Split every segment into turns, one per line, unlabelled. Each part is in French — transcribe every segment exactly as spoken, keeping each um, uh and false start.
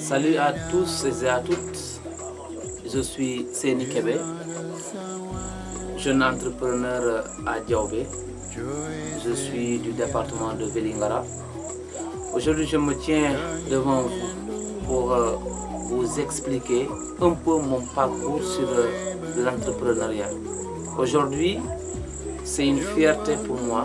Salut à tous et à toutes, je suis Séni Kébé, jeune entrepreneur à Diaobé. Je suis du département de Vélingara. Aujourd'hui, je me tiens devant vous pour euh, vous expliquer un peu mon parcours sur euh, l'entrepreneuriat. Aujourd'hui, c'est une fierté pour moi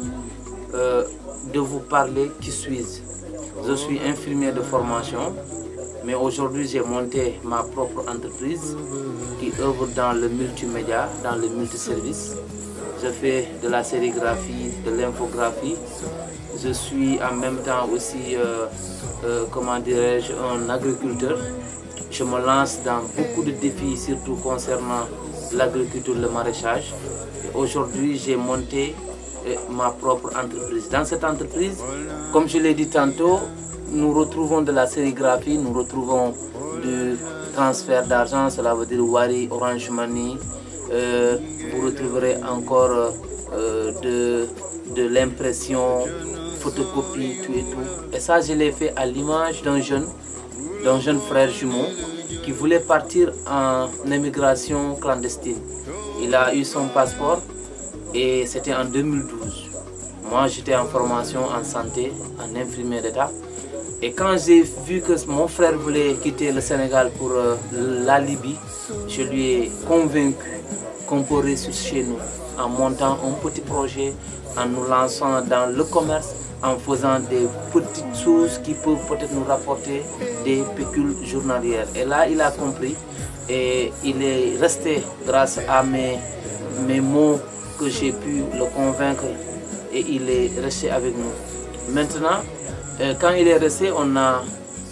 euh, de vous parler qui suis-je. Je suis infirmier de formation, mais aujourd'hui j'ai monté ma propre entreprise qui œuvre dans le multimédia, dans le multiservice. Je fais de la sérigraphie, de l'infographie. Je suis en même temps aussi, euh, euh, comment dirais-je, un agriculteur. Je me lance dans beaucoup de défis, surtout concernant l'agriculture, le maraîchage. Aujourd'hui, j'ai monté euh, ma propre entreprise. Dans cette entreprise, comme je l'ai dit tantôt, nous retrouvons de la sérigraphie, nous retrouvons du transfert d'argent, cela veut dire Wari, Orange Money. Euh, vous retrouverez encore euh, de, de l'impression, photocopie, tout et tout. Et ça, je l'ai fait à l'image d'un jeune, d'un jeune frère jumeau qui voulait partir en émigration clandestine. Il a eu son passeport et c'était en deux mille douze. Moi, j'étais en formation en santé, en infirmier d'État. Et quand j'ai vu que mon frère voulait quitter le Sénégal pour euh, la Libye, je lui ai convaincu qu'on peut réussir chez nous en montant un petit projet, en nous lançant dans le commerce, en faisant des petites choses qui peuvent peut-être nous rapporter des pécules journalières. Et là, il a compris et il est resté grâce à mes, mes mots que j'ai pu le convaincre et il est resté avec nous. Maintenant, quand il est resté, on a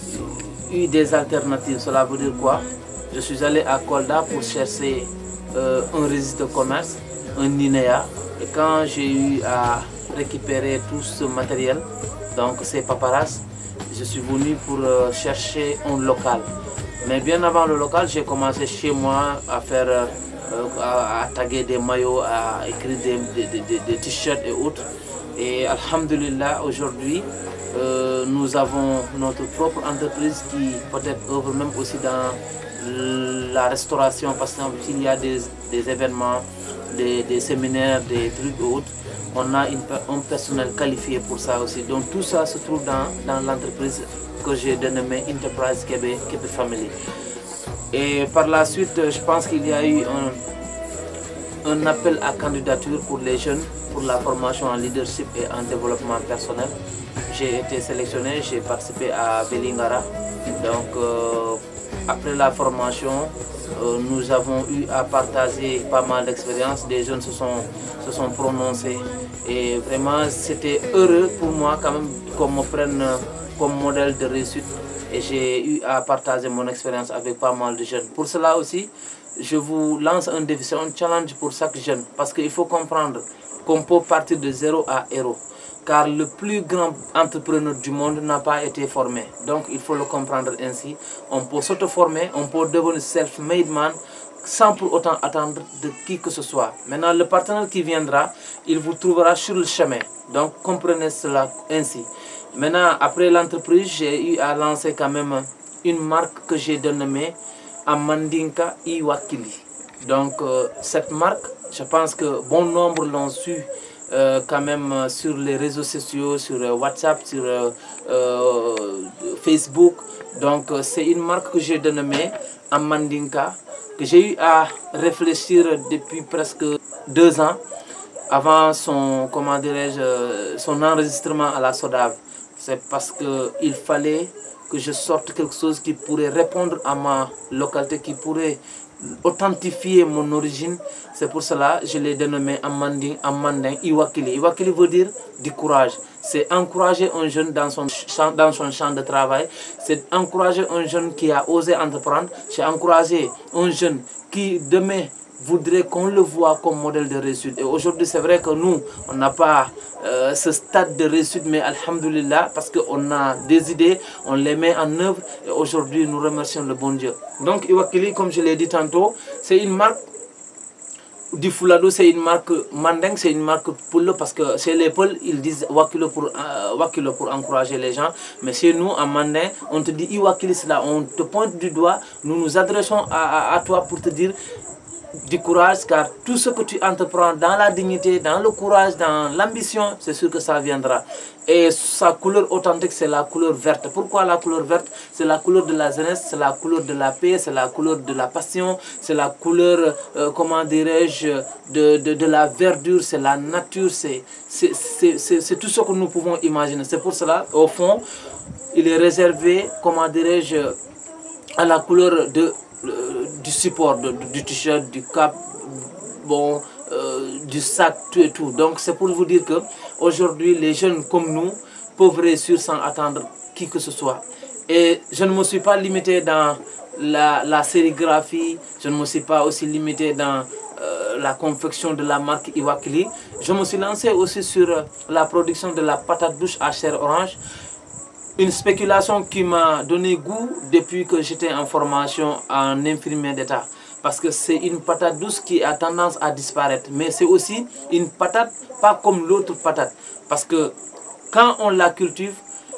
eu des alternatives. Cela veut dire quoi? Je suis allé à Kolda pour chercher euh, un registre de commerce, un I N E A. Et quand j'ai eu à récupérer tout ce matériel, donc ces paparazzi, je suis venu pour euh, chercher un local. Mais bien avant le local, j'ai commencé chez moi à faire, euh, à, à taguer des maillots, à écrire des, des, des, des t-shirts et autres. Et alhamdulillah, aujourd'hui, euh, nous avons notre propre entreprise qui peut-être œuvre même aussi dans la restauration, parce qu'il y a des, des événements, des, des séminaires, des trucs et autres. On a une, un personnel qualifié pour ça aussi. Donc tout ça se trouve dans, dans l'entreprise que j'ai dénommée Enterprise Kébé, Kébé Family. Et par la suite, je pense qu'il y a eu un, un appel à candidature pour les jeunes, pour la formation en leadership et en développement personnel. J'ai été sélectionné, j'ai participé à Vélingara. Donc euh, après la formation, euh, nous avons eu à partager pas mal d'expériences. Des jeunes se sont, se sont prononcés et vraiment c'était heureux pour moi quand même qu'on me prenne comme modèle de réussite. Et j'ai eu à partager mon expérience avec pas mal de jeunes. Pour cela aussi, je vous lance un défi, un challenge pour chaque jeune. Parce qu'il faut comprendre qu'on peut partir de zéro à héros. Car le plus grand entrepreneur du monde n'a pas été formé. Donc il faut le comprendre ainsi. On peut s'auto-former, on peut devenir self-made man sans pour autant attendre de qui que ce soit. Maintenant, le partenaire qui viendra, il vous trouvera sur le chemin. Donc comprenez cela ainsi. Maintenant, après l'entreprise, j'ai eu à lancer quand même une marque que j'ai dénommée Amandinka Iwakili. Donc euh, cette marque, je pense que bon nombre l'ont su euh, quand même euh, sur les réseaux sociaux, sur euh, WhatsApp, sur euh, euh, Facebook. Donc euh, c'est une marque que j'ai dénommée Amandinka, que j'ai eu à réfléchir depuis presque deux ans avant son, comment dirais-je, son enregistrement à la SODAV. C'est parce qu'il fallait que je sorte quelque chose qui pourrait répondre à ma localité, qui pourrait authentifier mon origine. C'est pour cela que je l'ai dénommé Amandin, Amandin Iwakili. Iwakili veut dire du courage. C'est encourager un jeune dans son champ, dans son champ de travail. C'est encourager un jeune qui a osé entreprendre. C'est encourager un jeune qui demain voudrait qu'on le voit comme modèle de réussite. Et aujourd'hui, c'est vrai que nous, on n'a pas euh, ce stade de réussite, mais alhamdoulilah, parce qu'on a des idées, on les met en œuvre, et aujourd'hui, nous remercions le bon Dieu. Donc, Iwakili, comme je l'ai dit tantôt, c'est une marque du Fuladu, c'est une marque mandingue, c'est une marque Poule, parce que chez les Peuls, ils disent Wakilo pour, euh, Wakilo pour encourager les gens. Mais chez nous, en mandingue, on te dit Iwakili, là, on te pointe du doigt, nous nous adressons à, à, à toi pour te dire du courage, car tout ce que tu entreprends dans la dignité, dans le courage, dans l'ambition, c'est sûr que ça viendra. Et sa couleur authentique, c'est la couleur verte. Pourquoi la couleur verte? C'est la couleur de la jeunesse, c'est la couleur de la paix, c'est la couleur de la passion, c'est la couleur, euh, comment dirais-je, de, de, de la verdure, c'est la nature, c'est tout ce que nous pouvons imaginer. C'est pour cela, au fond, il est réservé, comment dirais-je, à la couleur de... du support, de, du t-shirt, du cap, bon, euh, du sac, tout et tout. Donc c'est pour vous dire que aujourd'hui les jeunes comme nous peuvent réussir sans attendre qui que ce soit. Et je ne me suis pas limité dans la, la sérigraphie, je ne me suis pas aussi limité dans euh, la confection de la marque Iwakili. Je me suis lancé aussi sur euh, la production de la patate douce à chair orange. Une spéculation qui m'a donné goût depuis que j'étais en formation en infirmier d'État. Parce que c'est une patate douce qui a tendance à disparaître. Mais c'est aussi une patate pas comme l'autre patate. Parce que quand on la cultive,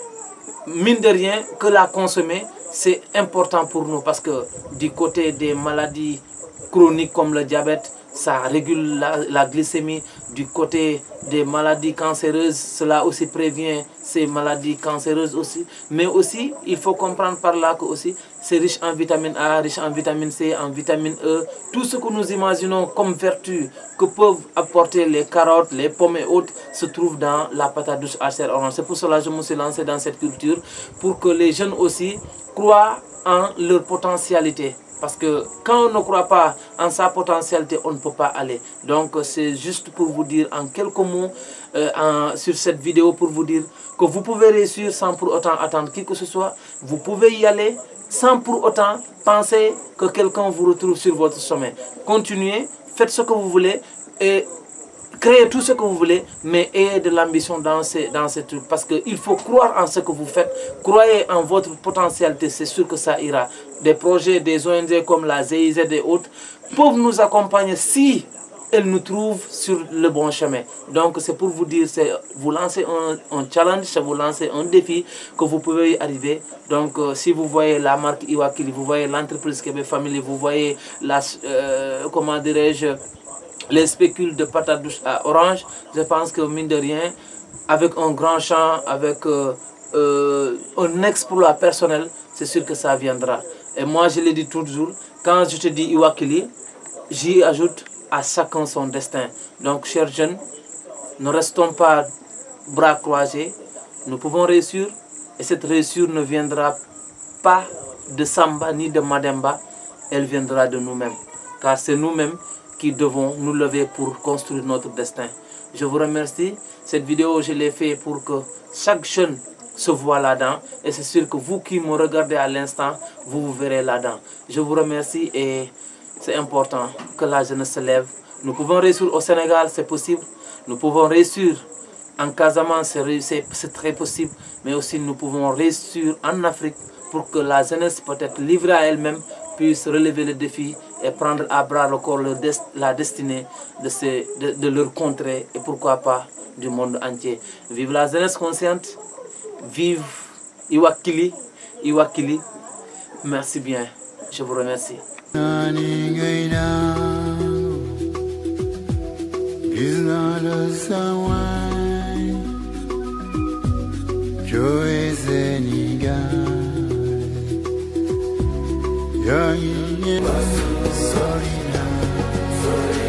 mine de rien, que la consommer, c'est important pour nous. Parce que du côté des maladies chroniques comme le diabète, ça régule la, la glycémie. Du côté des maladies cancéreuses, cela aussi prévient ces maladies cancéreuses aussi. Mais aussi, il faut comprendre par là que aussi c'est riche en vitamine A, riche en vitamine C, en vitamine E. Tout ce que nous imaginons comme vertu que peuvent apporter les carottes, les pommes et autres se trouve dans la patate douce à chair orange. C'est pour cela que je me suis lancé dans cette culture, pour que les jeunes aussi croient en leur potentialité. Parce que quand on ne croit pas en sa potentialité, on ne peut pas aller. Donc c'est juste pour vous dire en quelques mots euh, en, sur cette vidéo, pour vous dire que vous pouvez réussir sans pour autant attendre qui que ce soit. Vous pouvez y aller sans pour autant penser que quelqu'un vous retrouve sur votre chemin. Continuez, faites ce que vous voulez et créez tout ce que vous voulez, mais ayez de l'ambition dans ces, dans ces trucs. Parce qu'il faut croire en ce que vous faites. Croyez en votre potentialité, c'est sûr que ça ira. Des projets, des O N G comme la Z I Z et autres peuvent nous accompagner si elles nous trouvent sur le bon chemin. Donc c'est pour vous dire, c'est vous lancer un, un challenge, c'est vous lancer un défi que vous pouvez y arriver. Donc euh, si vous voyez la marque Iwakili, vous voyez l'entreprise Kébé Family, vous voyez la, euh, comment dirais-je, les spécules de patates douces à orange, je pense que mine de rien, avec un grand champ, avec euh, euh, un exploit personnel, c'est sûr que ça viendra. Et moi je l'ai dit toujours, quand je te dis Iwakili, j'y ajoute à chacun son destin. Donc chers jeunes, ne restons pas bras croisés, nous pouvons réussir, et cette réussite ne viendra pas de Samba ni de Mademba, elle viendra de nous-mêmes. Car c'est nous-mêmes qui devons nous lever pour construire notre destin. Je vous remercie. Cette vidéo, je l'ai fait pour que chaque jeune se voit là-dedans. Et c'est sûr que vous qui me regardez à l'instant, vous vous verrez là-dedans. Je vous remercie et c'est important que la jeunesse se lève. Nous pouvons réussir au Sénégal, c'est possible. Nous pouvons réussir en Casamance, c'est très possible. Mais aussi nous pouvons réussir en Afrique pour que la jeunesse, peut-être livrée à elle-même, puisse relever le défi et prendre à bras le corps le dest la destinée de, ces, de, de leur contrée et pourquoi pas du monde entier. Vive la jeunesse consciente, vive Iwakili, Iwakili. Merci bien, je vous remercie. Sorry now, sorry.